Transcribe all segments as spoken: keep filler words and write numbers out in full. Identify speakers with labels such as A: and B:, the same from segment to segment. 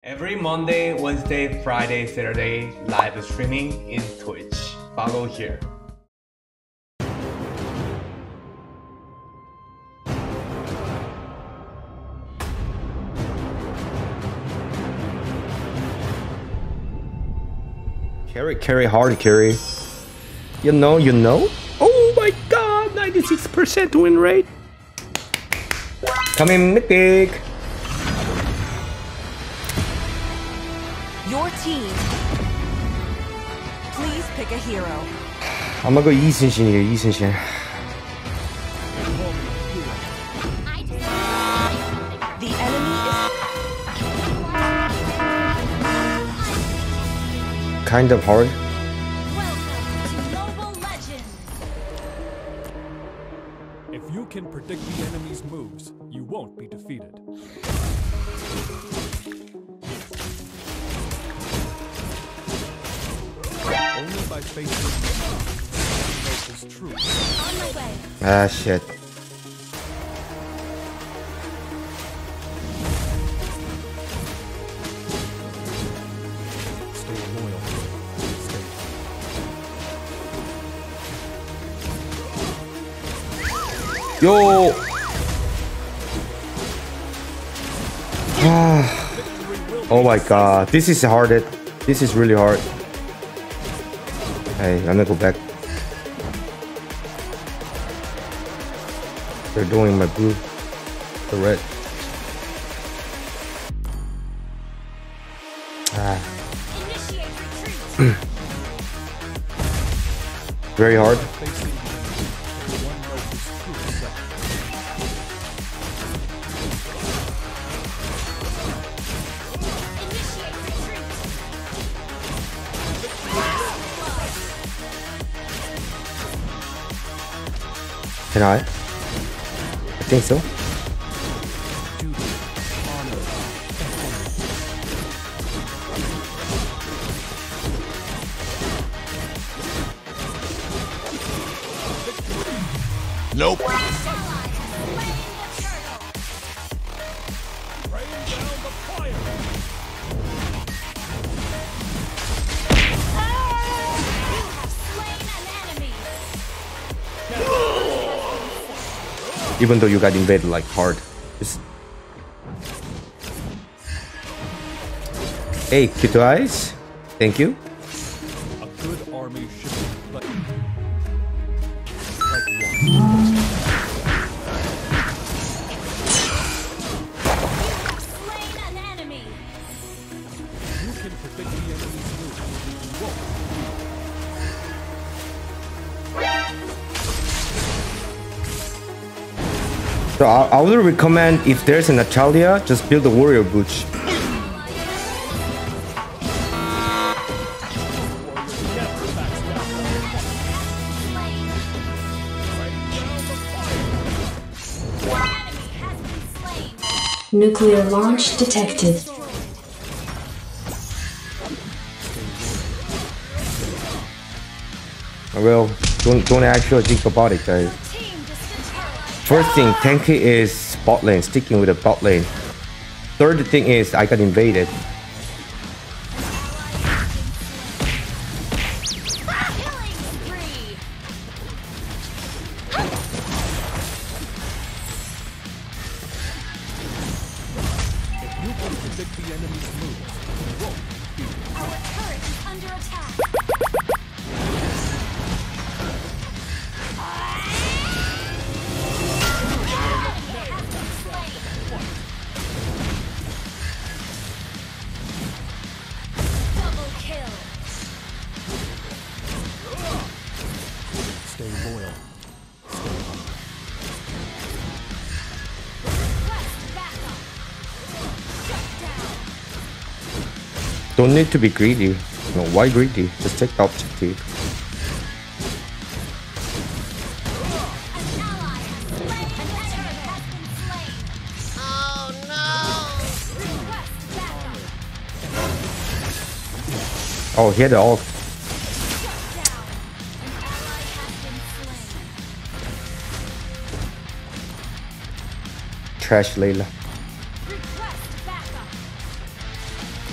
A: Every Monday, Wednesday, Friday, Saturday, live streaming in Twitch. Follow here.
B: Carry, carry, hard carry. You know, you know? Oh my god, ninety-six percent win rate. Come in, Mythic.
C: Your team. Please pick a hero.
B: I'm gonna go Yi Xin-Xin here, Yi Xin-Xin.
C: The enemy is
B: Kind of hard.
C: welcome to Mobile Legends.
D: If you can predict the enemy's moves, you won't be defeated. Only by facing the true.
C: On my way.
B: Ah, shit.
D: Stay loyal. Stay.
B: Yo! Oh my god, this is hard. This is really hard. Hey, I'm gonna go back. They're doing my blue. The red. Ah.
C: Initiate retreat.
B: Very hard.
D: Facing one knows his true self.
C: Initiate retreat.
B: Can I? I think so.
D: Duty, honor,
E: Nope.
D: rain down the fire.
C: You have slain an enemy.
B: Even though you got invaded like hard. Just... Hey, cute eyes. Thank you.
D: A good army should be like, like one.
C: Slain an enemy.
D: You can predict the enemy's moves. You won't.
B: So I, I would recommend if there's an Natalia, just build a warrior boots.
F: Nuclear launch detected.
B: Well, don't don't actually think about it, guys. First thing, tanky is bot lane, sticking with the bot lane. Third thing is I got invaded.
C: Killing spree.
D: If you can predict the enemy's moves, you won't.
C: Our turret is under attack. Double kill.
D: Stay loyal.
C: Request backup. Shut down.
B: Don't need to be greedy. No, why greedy? Just take the objective.
C: An ally has slain. An enemy has been slain. Oh no! Request backup.
B: Oh, he had the ult.
C: Shut down. An ally has been slain.
B: Trash Layla.
C: Request backup.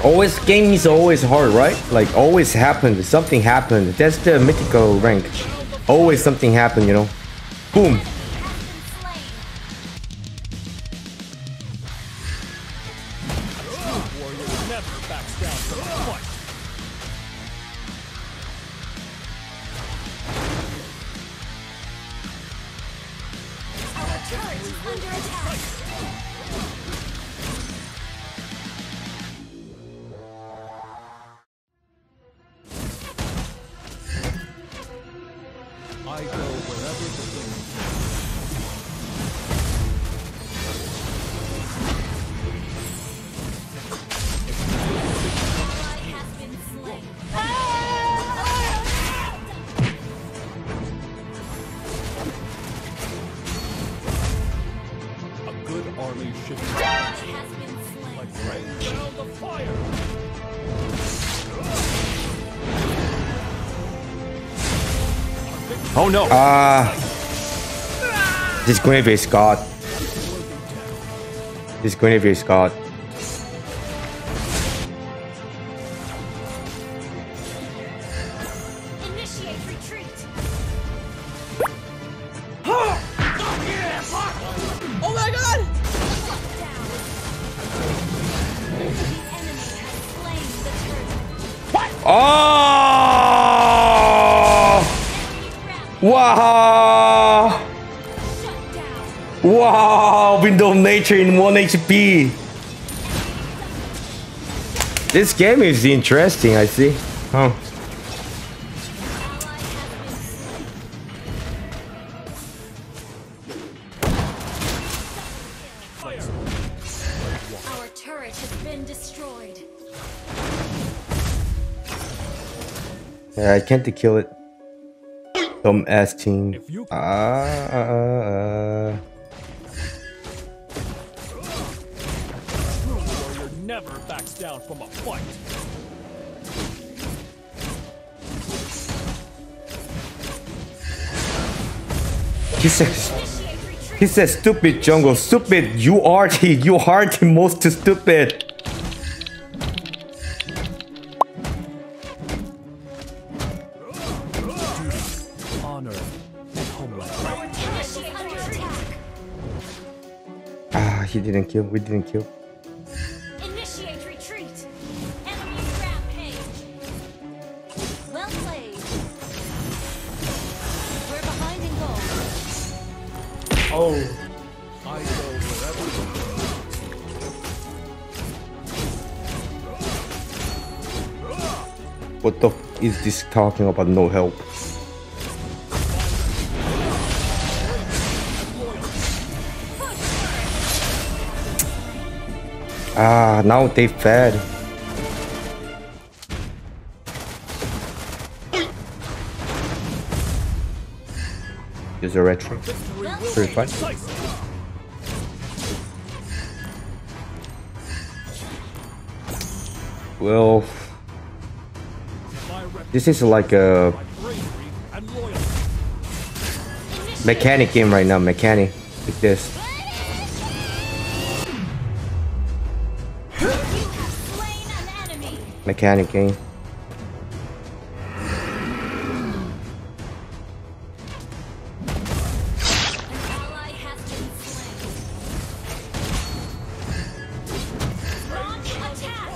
B: Always game is always hard, right? Like always happened. Something happened. That's the mythical rank. Always something happened, you know. Boom.
D: Warrior never backs down from a fight.
C: Our turret is under attack.
D: I go wherever the wind
C: Ally has been slain.
D: A good army should be
C: Ally has been slain.
D: like rain down the fire.
B: Oh no. Ah. This Guinevere is God. This Guinevere is God.
C: Initiate retreat.
E: Oh my god!
C: Shut down. The enemy has slain the turret.
B: Oh!
C: Enemy rampage.
B: Wow!
C: Shut down.
B: Wow! Window of Nature in one H P. This game is interesting, I see. Huh.
C: Ally has been slain. Our turret has been destroyed.
B: Yeah, I can't kill it. Dumb ass team.
D: If you-
B: Ah. Uh, uh,
D: Warrior never backs down from a fight.
B: he says.
C: Initiate retreat.
B: He says, "Stupid jungle, stupid. You are the you are the most stupid."
D: Honor and homeland.
C: Initiate under attack.
B: Ah, he didn't kill. We didn't kill.
C: Initiate retreat. Enemy rampage. Well played. We're behind in goal.
A: Oh,
D: I go wherever the
B: What the f is this talking about? No help. Ah, now they fed. Use a retro. Pretty fun. Well, this is like a
D: bravery and loyalty.
B: mechanic game right now. Mechanic. Like this.
C: You have slain an enemy.
B: Mechanic game.
C: An ally has been slain. Launch attack.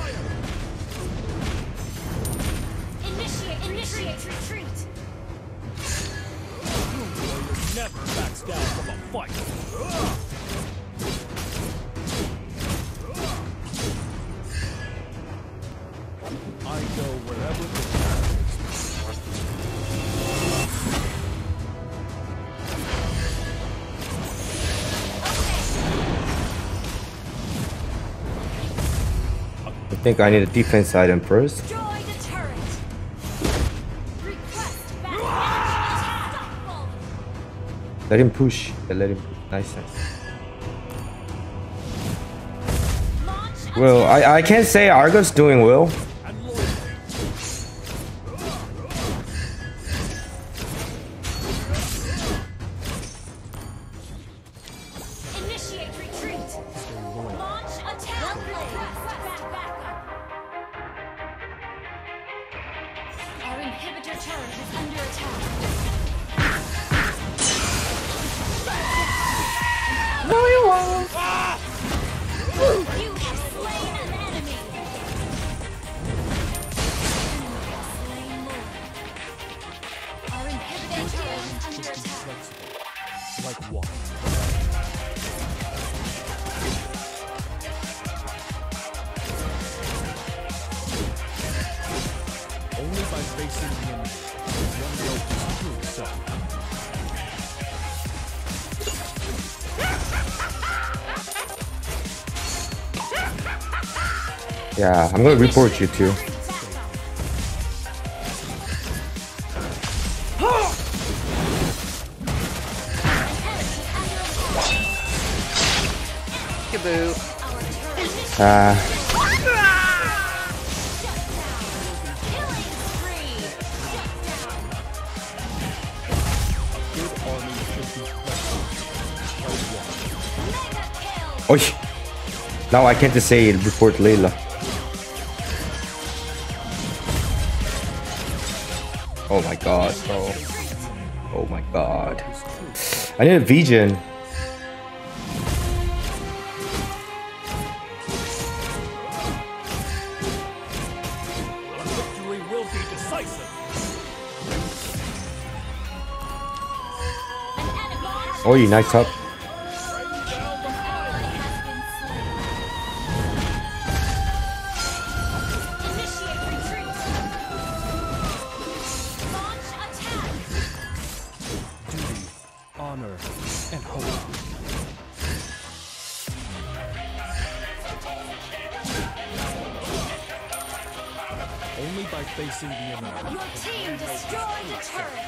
C: Initiate, initiate retreat.
D: Warrior never backs down from a fight. I go wherever the
B: I think I need a defense item first.
C: Destroy the turret. Request back. Unstoppable.
B: Let him push. Yeah, let him push. Nice, nice.
C: Launch
B: Well, I, I can't say Argo's doing well.
D: and loyalty.
C: Initiate retreat. Launch attack. Well played. Request backup.
D: Only by facing the enemy can one know his true self.
B: Yeah, I'm gonna report you too. Ah. Oh, now I can't just say report Layla. Oh my god, bro. Oh my god. I need a Vision.
D: Victory will be decisive.
B: Oh, you nice up.
D: Honor and hope. Only by facing the enemy.
C: Your team destroyed the turret.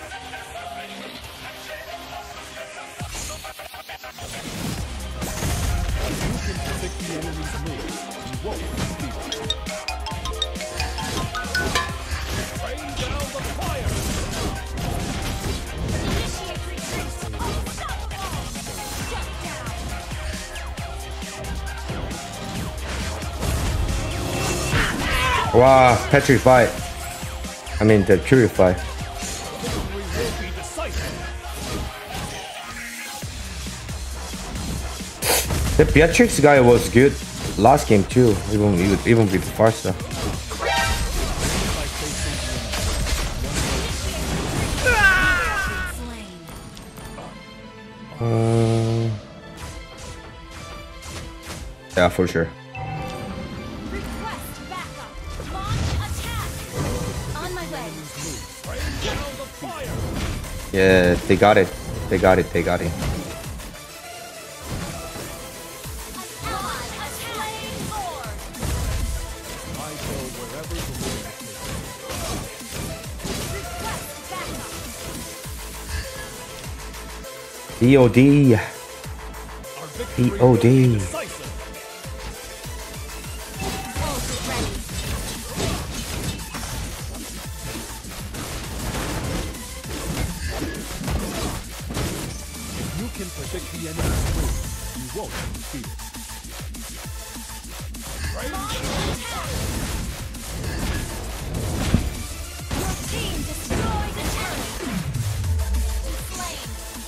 D: You can predict the enemy's moves. You won't defeat it. Rain down the fire.
C: Initiate retreat. Unstoppable. Shut down.
B: Wow, petrify. I mean, the purify.
D: Victory will be decisive.
B: The Beatrix guy was good last game too, even even, even with Farsa. Um, yeah, for sure.
C: Request backup. Launch attack. On my way.
D: Rain down the fire.
B: Yeah, they got it. They got it. They got it.
C: Ally has slain Lord.
D: I go wherever the wind takes me.
C: Request backup.
B: D O D.
D: Our victory
B: P O
D: will be
B: D.
D: decisive.
C: Ultimate ready.
D: If you can predict the enemy's move, you won't defeat it.
C: Your team destroyed the turret. Slain.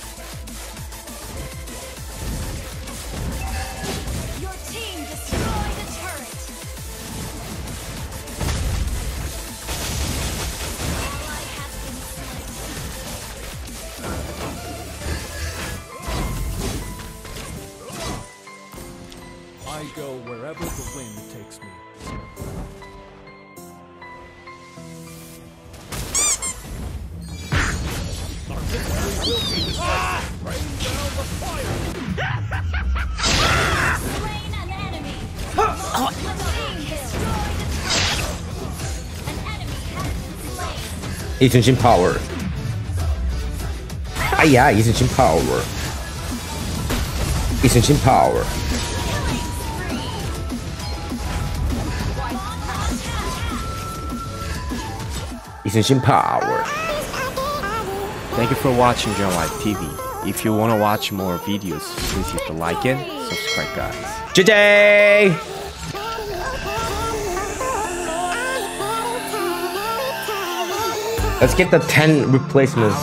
C: Your team destroyed the turret. Ally has been slain.
D: I go wherever the wind takes me. Our victory will be decisive. Rain down the fire.
C: Slain an enemy. Your team destroyed the turret. An enemy has been slain.
B: 一身心 power. 哎呀，一身心 power. 一身心 power. 一身心 power.
E: Thank you for watching John White T V. If you want to watch more videos, please hit the like and subscribe, guys.
B: J J. Let's get the ten replacements.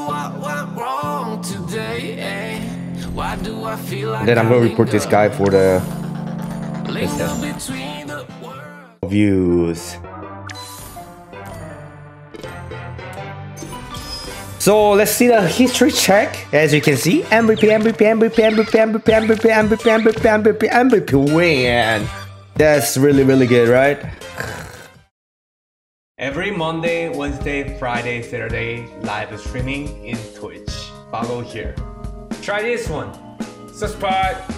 B: Then I'm gonna report this guy for the views. So let's see the history check. As you can see, M V P, M V P, M V P, M V P, M V P, M V P, M V P, M V P, M V P, M V P win. That's really, really good, right?
A: Every Monday, Wednesday, Friday, Saturday, live streaming in Twitch. Follow here. Try this one. Subscribe.